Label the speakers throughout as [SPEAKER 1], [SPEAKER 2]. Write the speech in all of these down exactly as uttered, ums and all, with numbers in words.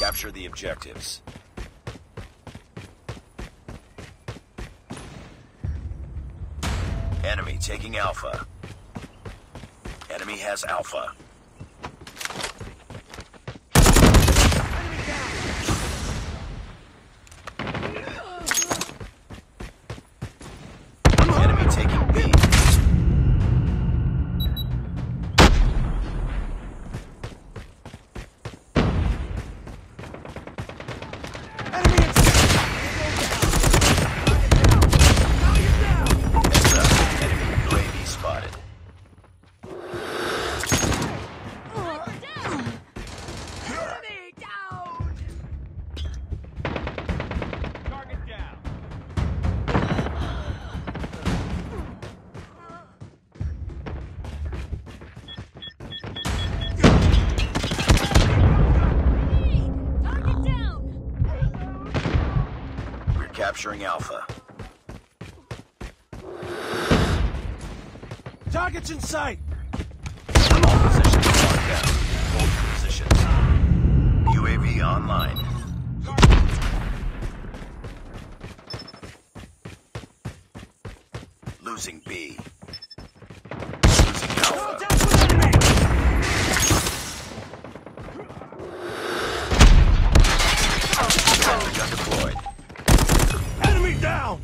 [SPEAKER 1] Capture the objectives. Enemy taking Alpha. Enemy has Alpha. Enemy taking B. Capturing Alpha.
[SPEAKER 2] Targets in sight!
[SPEAKER 1] All positions locked down. Hold your positions. U A V online. Losing B. Losing Alpha. Sentry gun deployed.
[SPEAKER 2] Enemy down!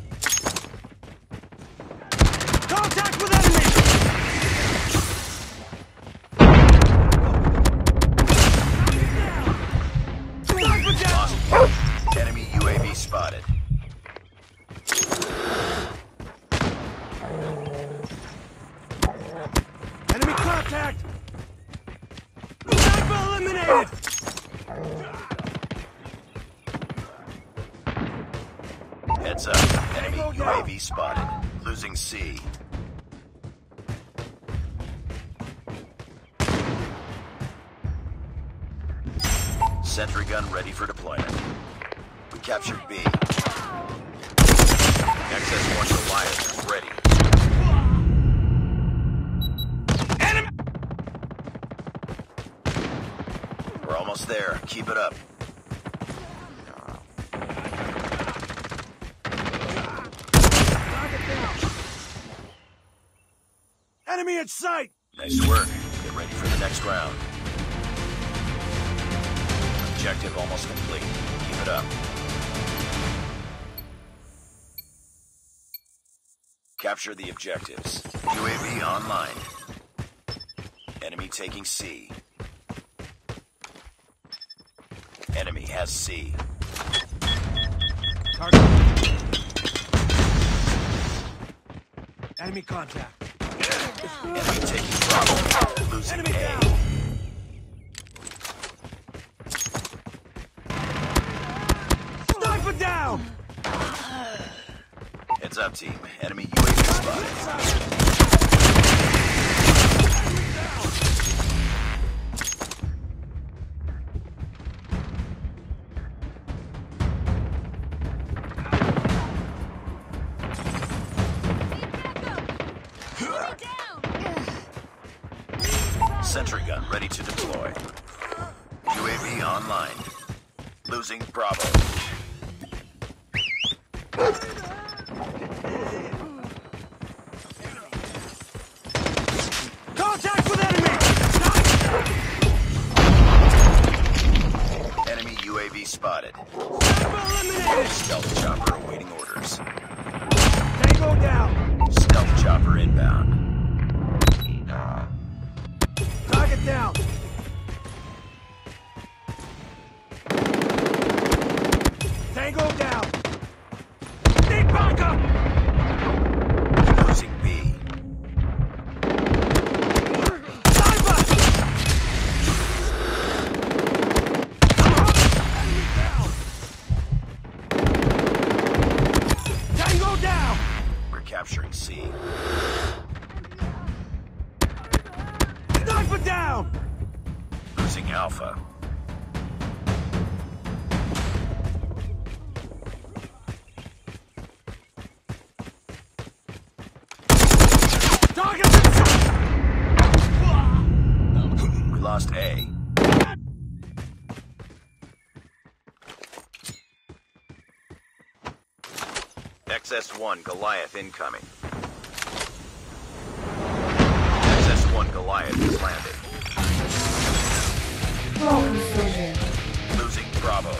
[SPEAKER 2] Contact with enemy!
[SPEAKER 1] Lost. Enemy U A V spotted.
[SPEAKER 2] Enemy contact! Sniper eliminated!
[SPEAKER 1] Heads up. Enemy U A V spotted. Losing C. Sentry gun ready for deployment. We captured B. X S one Goliath ready. Enemy! We're almost there. Keep it up.
[SPEAKER 2] Enemy in sight!
[SPEAKER 1] Nice work. Get ready for the next round. Objective almost complete. Keep it up. Capture the objectives. U A V online. Enemy taking C. Enemy has C.
[SPEAKER 2] Target. Enemy contact.
[SPEAKER 1] Enemy taking Bravo. Losing
[SPEAKER 2] Enemy
[SPEAKER 1] A.
[SPEAKER 2] down. Sniper down!
[SPEAKER 1] Heads up, team. Enemy U A V spotted. Sentry gun ready to deploy. U A V online. Losing Bravo.
[SPEAKER 2] Contact with enemy!
[SPEAKER 1] Enemy U A V spotted.
[SPEAKER 2] Sniper eliminated!
[SPEAKER 1] Stealth chopper awaiting orders.
[SPEAKER 2] Tango down!
[SPEAKER 1] Stealth chopper inbound.
[SPEAKER 2] Target down! Tango down! Need backup!
[SPEAKER 1] Losing B.
[SPEAKER 2] Sniper! Enemy down! Tango down!
[SPEAKER 1] We're capturing C.
[SPEAKER 2] Sniper down!
[SPEAKER 1] Losing Alpha.
[SPEAKER 2] Target in sight!
[SPEAKER 1] We lost A. X S one Goliath incoming. X S one Goliath is landed.
[SPEAKER 3] Full precision.
[SPEAKER 1] Losing Bravo.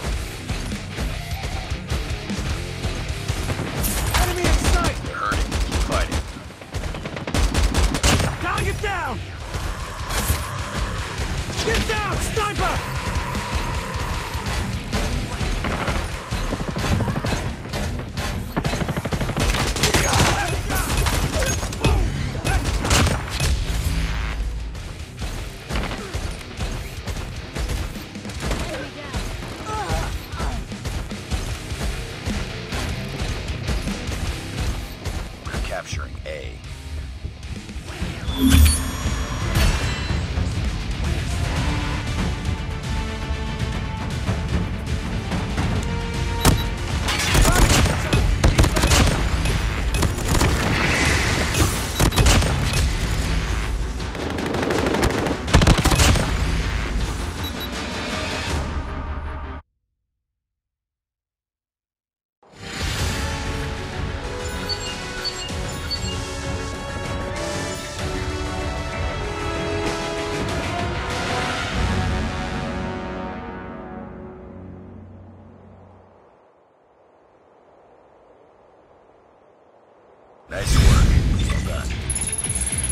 [SPEAKER 2] Enemy in sight!
[SPEAKER 1] They're hurting. Keep fighting.
[SPEAKER 2] Target down! Get down, sniper!
[SPEAKER 1] We're capturing A. Nice work. Well done.